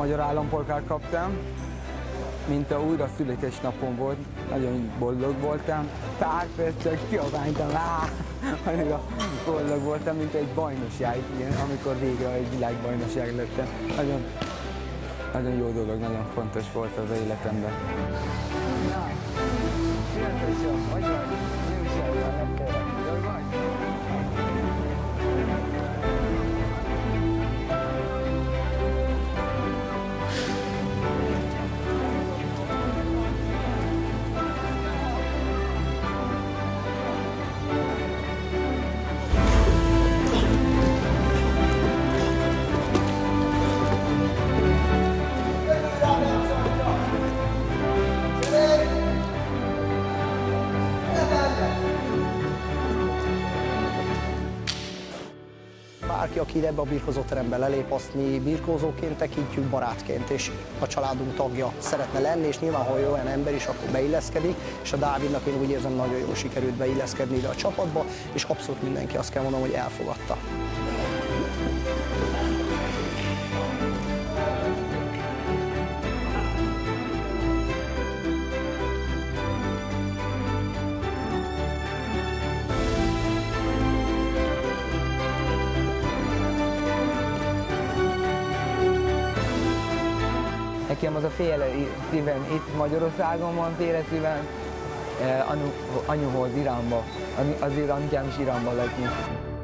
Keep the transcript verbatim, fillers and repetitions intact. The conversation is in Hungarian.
magyar állampolgárt kaptam, mint a újra születésnapom volt, nagyon boldog voltam. Pár percig kiabáltam, annyira boldog voltam, mint egy bajnokság, igen, amikor végre egy világbajnokság lettem. Nagyon, nagyon jó dolog, nagyon fontos volt az életemben. Na, születésem, hogy vagy? Nőségben legkérem, jól vagy? Bárki, aki ebbe a birkózóterembe lelép, azt mi birkózóként tekintjük, barátként, és a családunk tagja szeretne lenni, és nyilván, ha olyan ember is, akkor beilleszkedik, és a Dávidnak én úgy érzem, nagyon jól sikerült beilleszkedni ide a csapatba, és abszolút mindenki, azt kell mondanom, hogy elfogadta. Nekem az a fél szívem itt Magyarországon van, fél szívem eh, anyu, anyuhoz Iránba, azért anyukám is Iránba lett.